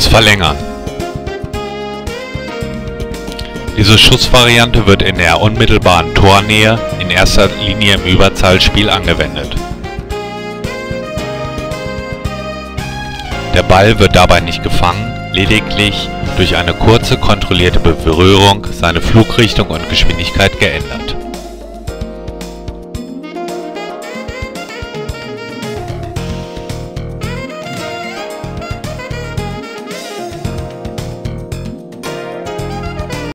Schuss verlängern. Diese Schussvariante wird in der unmittelbaren Tornähe in erster Linie im Überzahlspiel angewendet. Der Ball wird dabei nicht gefangen, lediglich durch eine kurze kontrollierte Berührung seine Flugrichtung und Geschwindigkeit geändert.